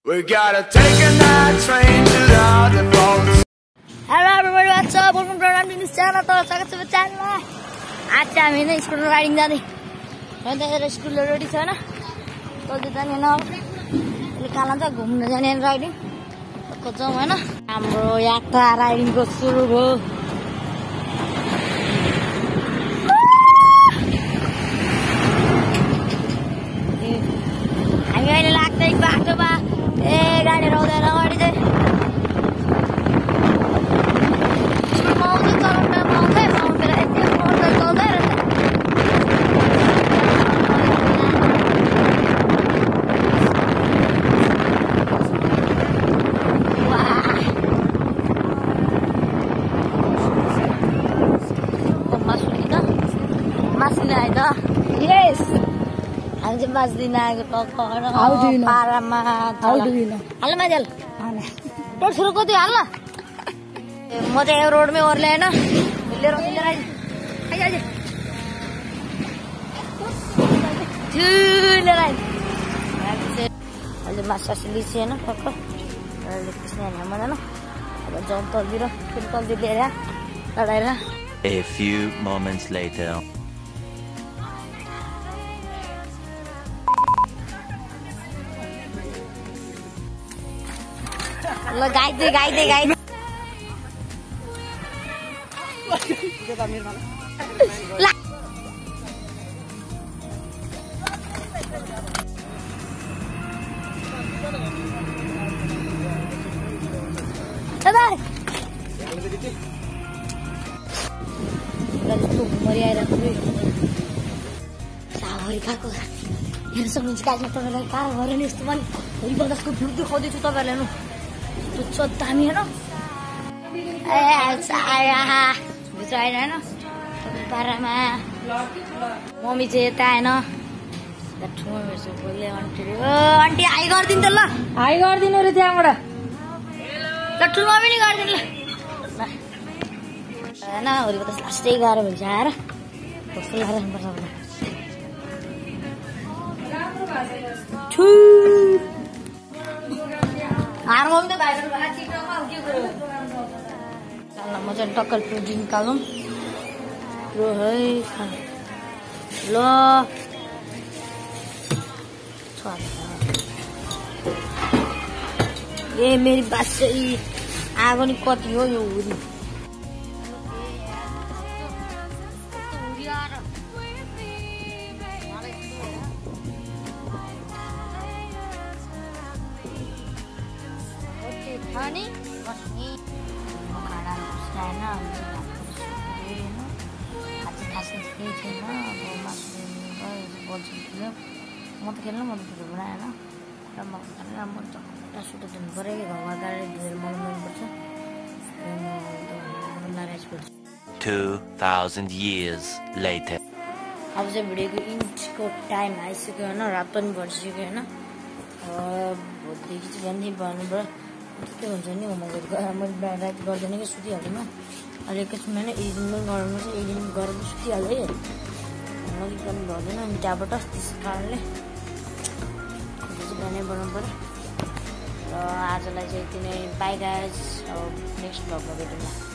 We gotta take a night train to the other falls. Hello everybody, what's up? Welcome to our new channel. स्वागत छ च्यानलमा। आज चाहिँ हामी नै स्कुल राइडिङ जाँदै। हैन त स्कुल रेडी छ हैन? कतै जाने न? अहिले काला चाहिँ घुम्न जाने राइडिङ। कता जाउँ हैन? हाम्रो यात्रा राइडिङको सुरु भयो। हामी अहिले लाग्दै बाटोमा गाडी रोक्दैन अगाडि चाहिँ Yes. I'm just passing out the popcorn. How do you know? How do you know? Allah majal. तो शुरू को तो Allah. मुझे रोड में और लेना. मिले आई. आइए. चूल आई. आज मास्टर सिलीसी है ना पक्का. किसने ना मना ना. अब जॉन तो भी रो. फिर तो भी ले रहा. लड़ा रहा. A few moments later. Lo guide deh. Lah. Sabar. Garis tuh mari air aku. Sahari kako. Yang sebelum sekali motor lagi kar baru nih teman. Dari bandasku dulu kau di situ berlalu. तो दामी है ना भित्र आएन होइन पारामा mummy चाहिँ यता आएन ठुलो बोले आन्टी हाई गरिदिनु त ल हाई गरिदिनु रे त्यहाँबाट ल ठुलो मम्मी नि गरिदिनु ल होइन अरूको त लास्टै गाह्रो हुन्छ आएर कस्तो लाग्नुपर्छ हार्मोन त भाइरल भएर टिकटकमा के गर्यो ल म चाहिँ टक्कल पुडिङ निकालौँ लो है ल ए मेरी बात चाहिँ आगो नि कति हो यो हुरी Honey, what's me? Makanan saya na, kasih sih na, masih boleh juga. Mau terkenal mau tidak benar na, ramah karena mau sudah jember ya, kalau ada di rumah bersih, benar expert. 2,000 years later. अब चाहिँ भिडियोको इन्चको time आइसक्यो होइन रात पनि भइसक्यो होइन भोलिदेखि चाहिँ बिहानै भन्नुपर्यो के भन्छ नि मैले रात गर्दैन कि सुतिहाल्दिनँ अहिले एकैछिनमा होइन एडिटिङ पनि गराउनु छ एडिटिङ गरेर सुतिहाल्दै अलिक पनि भर्दैन अनि त्यहाँबाट त्यस कारणले चाहिँ बिहानै बनाउनु पऱ्यो र आजलाई चाहिँ यति नै बाई गाइज अब नेक्स्ट भ्लगमा भेटौँला